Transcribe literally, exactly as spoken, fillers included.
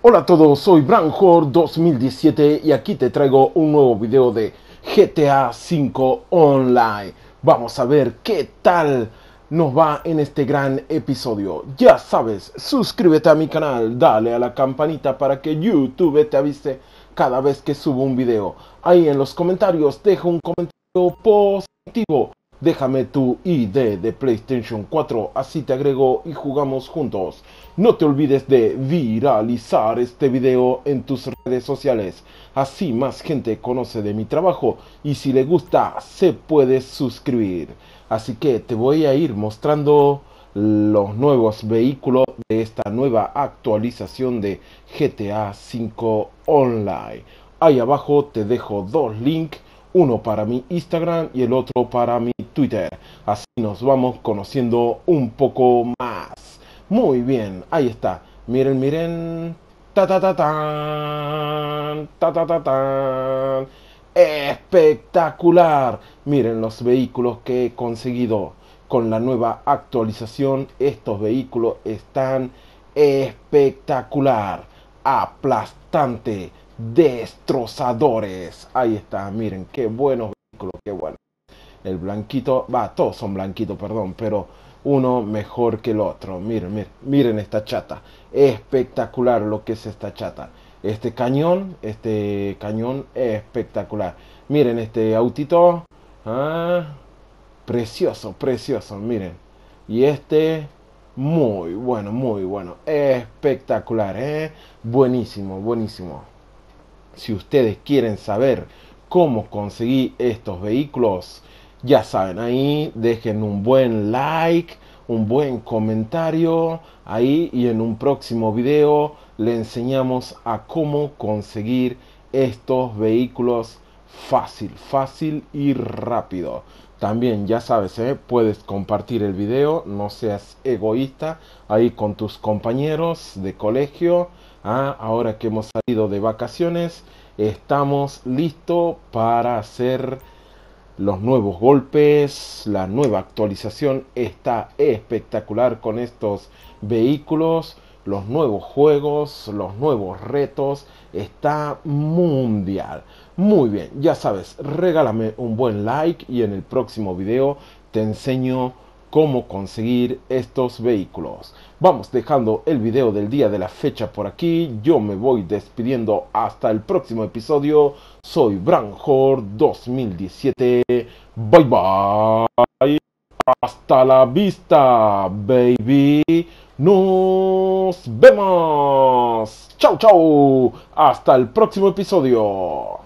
Hola a todos, soy Branhor dos mil diecisiete y aquí te traigo un nuevo video de G T A cinco Online. Vamos a ver qué tal nos va en este gran episodio. Ya sabes, suscríbete a mi canal, dale a la campanita para que YouTube te avise cada vez que subo un video. Ahí en los comentarios deja un comentario positivo. Déjame tu I D de PlayStation cuatro, así te agrego y jugamos juntos. No te olvides de viralizar este video en tus redes sociales, así más gente conoce de mi trabajo y si le gusta se puede suscribir. Así que te voy a ir mostrando los nuevos vehículos de esta nueva actualización de G T A cinco Online. Ahí abajo te dejo dos links. Uno para mi Instagram y el otro para mi Twitter. Así nos vamos conociendo un poco más. Muy bien, ahí está. Miren, miren. Ta ta ta tan. Ta ta ta tan. Espectacular. Miren los vehículos que he conseguido. Con la nueva actualización, estos vehículos están espectacular. Aplastante. Destrozadores. Ahí está, miren, qué buenos vehículos, qué bueno. El blanquito, va, todos son blanquitos, perdón, pero uno mejor que el otro. Miren, miren, miren esta chata. Espectacular lo que es esta chata. Este cañón, este cañón espectacular. Miren este autito. Ah, precioso, precioso, miren. Y este, muy bueno, muy bueno. Espectacular, ¿eh? Buenísimo, buenísimo. Si ustedes quieren saber cómo conseguí estos vehículos, ya saben, ahí dejen un buen like, un buen comentario ahí y en un próximo video le enseñamos a cómo conseguir estos vehículos fácil, fácil y rápido. También ya sabes, ¿eh? Puedes compartir el video, no seas egoísta ahí con tus compañeros de colegio. Ah, ahora que hemos salido de vacaciones, estamos listos para hacer los nuevos golpes. La nueva actualización está espectacular con estos vehículos. Los nuevos juegos, los nuevos retos, está mundial. Muy bien, ya sabes, regálame un buen like y en el próximo video te enseño cómo conseguir estos vehículos. Vamos dejando el video del día de la fecha por aquí. Yo me voy despidiendo hasta el próximo episodio. Soy Branhor dos mil diecisiete. Bye bye. Hasta la vista, baby. Nos vemos. Chau, chau. Hasta el próximo episodio.